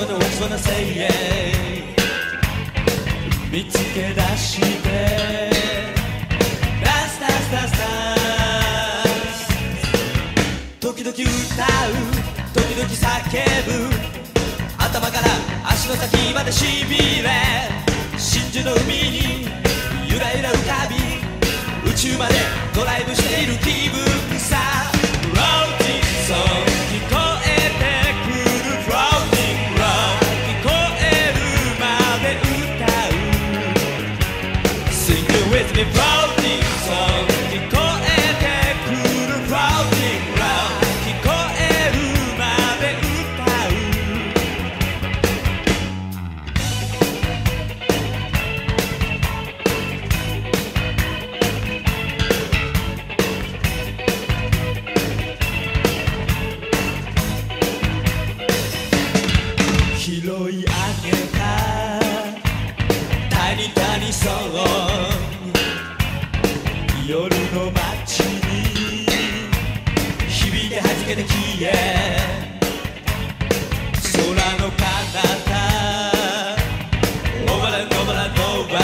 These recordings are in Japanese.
wanna say yeah 見つけ出してダンスダンスダンスダンス時々歌う時々叫ぶ頭から足の先までしびれ真珠の海にゆらゆら浮かび宇宙までドライブしている気分さ Floating song 聞こえてくる Floating love 聞こえるまで歌う Sing it with me Floating song 聞こえてくる Floating love 聞こえるまで歌う拾い上げた谷谷ソン夜の街に響きはじけて消え空の彼方 Over and over and over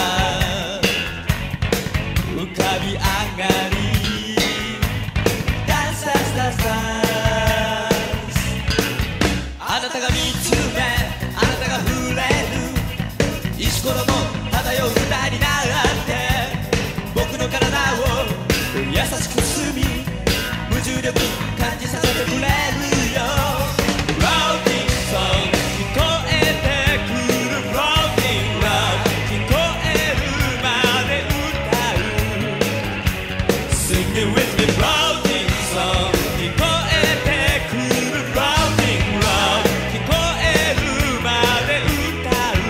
浮かび上がりダンスダンスダンスダンスあなたが見つめあなたが触れる石ころも漂う歌になって僕の体を優しく包み無重力感じさせてくれるよ Floating song 聞こえてくる Floating love 聞こえるまで歌う Sing it with me Floating song 聞こえてくる Floating love 聞こえるまで歌う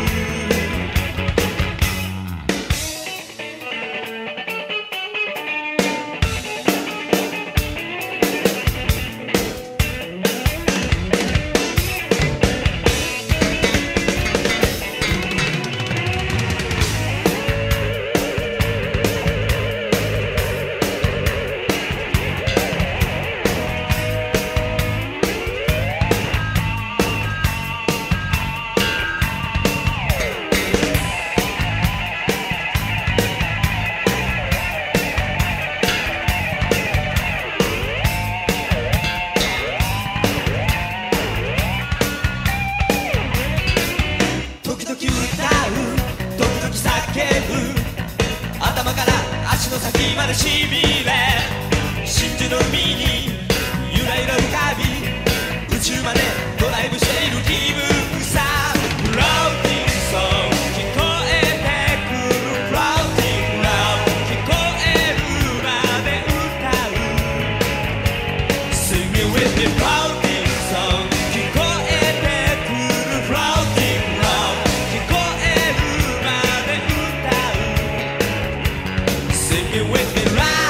頭から足の先までしびれ真珠の海にゆらゆら浮かび宇宙までドライブしている気分さ Floating song 聞こえてくる Floating love 聞こえるまで歌う Sing it with me Floating song 聞こえてくる Floating love 聞こえるまで歌うSing it with me right